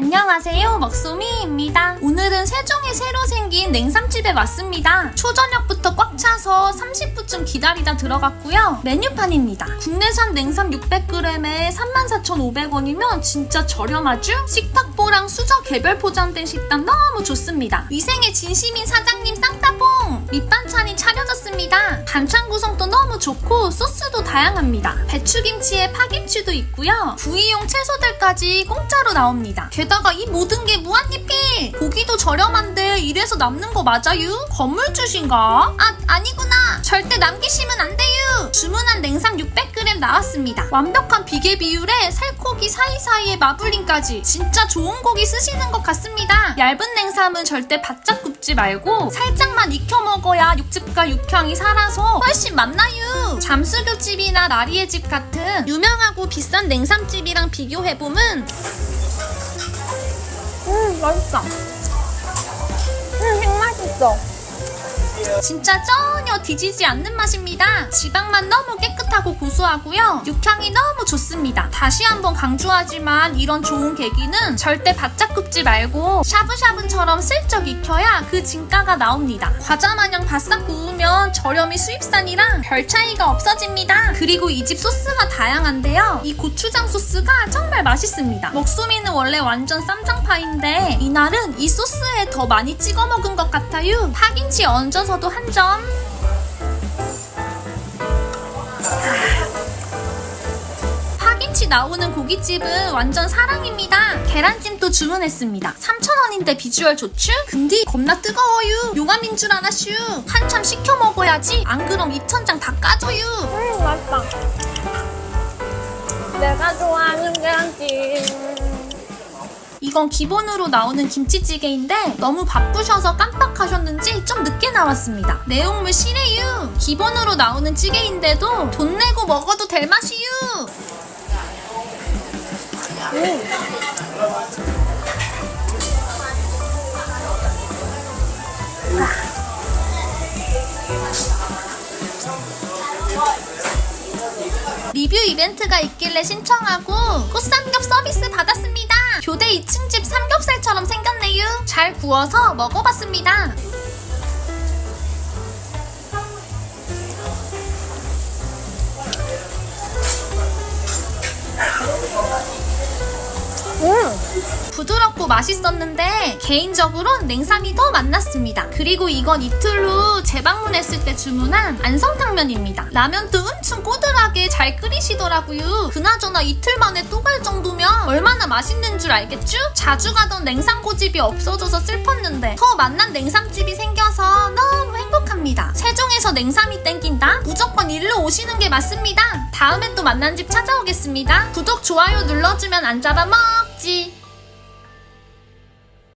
안녕하세요, 먹소미입니다. 오늘은 세종에 새로 생긴 냉삼집에 왔습니다. 초저녁부터 꽉 차서 30분쯤 기다리다 들어갔고요. 메뉴판입니다. 국내산 냉삼 600g에 34,500원이면 진짜 저렴하죠? 식탁보랑 수저 개별 포장된 식단 너무 좋습니다. 위생에 진심인 사장님 쌍따봉! 밑반찬이 차려졌습니다. 반찬 구성도 너무 좋고 소스도 다양합니다. 배추김치에 파김치도 있고요. 구이용 채소들까지 공짜로 나옵니다. 게다가 이 모든 게 무한리필! 고기도 저렴한데 이래서 남는 거 맞아요? 건물주신가? 아니구나! 절대 남기시면 안 돼요! 주문한 냉삼 600g 나왔습니다. 완벽한 비계 비율에 살코기 사이사이에 마블링까지 진짜 좋은 고기 쓰시는 것 같습니다. 얇은 냉삼은 절대 바짝 굽지 말고 살짝만 익혀 먹어야 육즙과 육향이 살아서 훨씬 맛나요. 잠수교집이나 나리의 집 같은 유명하고 비싼 냉삼집이랑 비교해보면 맛있다. 맛있어. 진짜 전혀 뒤지지 않는 맛입니다. 지방만 너무 깨끗하고 고소하고요. 육향이 너무 좋습니다. 다시 한번 강조하지만 이런 좋은 계기는 절대 바짝 굽지 말고 샤브샤브처럼 슬쩍 익혀야 그 진가가 나옵니다. 과자 마냥 바싹 구우면 저렴이 수입산이랑 별 차이가 없어집니다. 그리고 이 집 소스가 다양한데요. 이 고추장 소스가 정말 맛있습니다. 먹소미는 원래 완전 쌈장파인데 이날은 이 소스에 더 많이 찍어 먹은 것 같아요. 파김치 얹어서도 한 점. 파김치 나오는 고깃집은 완전 사랑입니다. 계란찜도 주문했습니다. 3,000원인데 비주얼 좋죠? 근데 겁나 뜨거워요. 용암인 줄 아나슈. 한참 식혀 먹어야지. 안 그럼 2,000장 다 까져요. 맛있다. 내가 좋아하는 계란찜. 이건 기본으로 나오는 김치찌개인데 너무 바쁘셔서 깜빡하셨는지 좀 늦게 나왔습니다. 내용물 실해요. 기본으로 나오는 찌개인데도 돈 내고 먹어도 될 맛이요. 리뷰 이벤트가 있길래 신청하고 꽃삼겹 서비스 받았습니다. 교대 2층 집 삼겹살처럼 생겼네요. 잘 구워서 먹어봤습니다. 부드럽고 맛있었는데 개인적으로는 냉삼이 더 맛났습니다. 그리고 이건 이틀 후 재방문했을 때 주문한 안성탕면입니다. 라면도 엄청 꼬들하게 잘 끓이시더라고요. 그나저나 이틀 만에 또 갈 정도면 얼마나 맛있는 줄 알겠죠? 자주 가던 냉삼고집이 없어져서 슬펐는데 더 맛난 냉삼집이 생겨서 너무 행복합니다. 세종에서 냉삼이 땡긴다? 무조건 일로 오시는 게 맞습니다. 다음에 또 만난 집 찾아오겠습니다. 구독, 좋아요 눌러주면 안 잡아먹지.